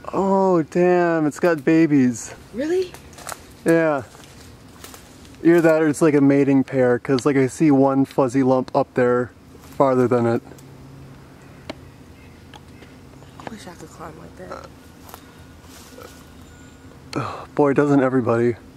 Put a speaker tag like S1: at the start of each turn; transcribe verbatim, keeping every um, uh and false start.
S1: Oh, damn, it's got babies.
S2: Really?
S1: Yeah. Either that or it's like a mating pair, because like I see one fuzzy lump up there farther than it.
S2: I wish I could climb like that.
S1: Oh, boy, doesn't everybody.